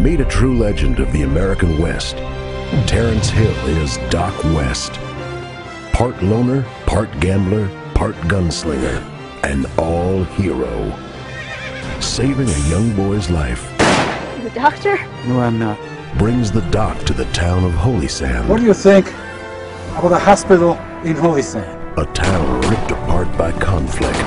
Meet a true legend of the American West. Terrence Hill is Doc West. Part loner, part gambler, part gunslinger, an all-hero. Saving a young boy's life. You a doctor? No, I'm not. Brings the doc to the town of Holy Sand. What do you think about a hospital in Holy Sand? A town ripped apart by conflict.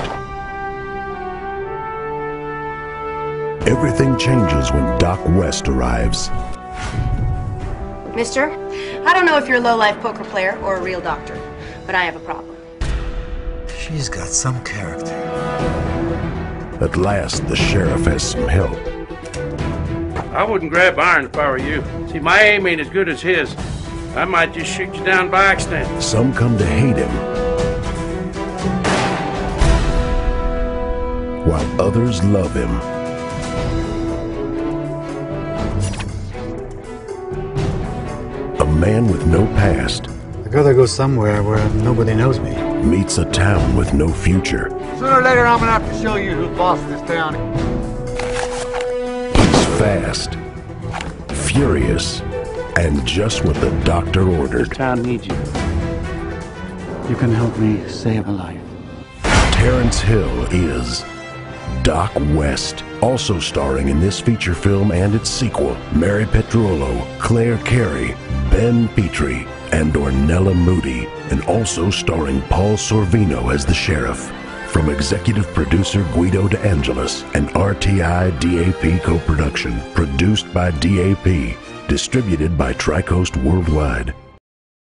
Everything changes when Doc West arrives. Mister, I don't know if you're a low-life poker player or a real doctor, but I have a problem. She's got some character. At last, the sheriff has some help. I wouldn't grab iron if I were you. See, my aim ain't as good as his. I might just shoot you down by accident. Some come to hate him, while others love him. A man with no past I gotta go somewhere where nobody knows me. meets a town with no future. Sooner or later, I'm gonna have to show you who's boss of this town. He's fast, furious, and just what the doctor ordered. Town needs you. You can help me save a life. Terrence Hill is Doc West. Also starring in this feature film and its sequel, Mary Petrollo, Claire Carey, Ben Petrie, and Ornella Moody, and also starring Paul Sorvino as the sheriff. From executive producer Guido De Angelis, an RTI DAP co-production, produced by DAP, distributed by Tricoast Worldwide.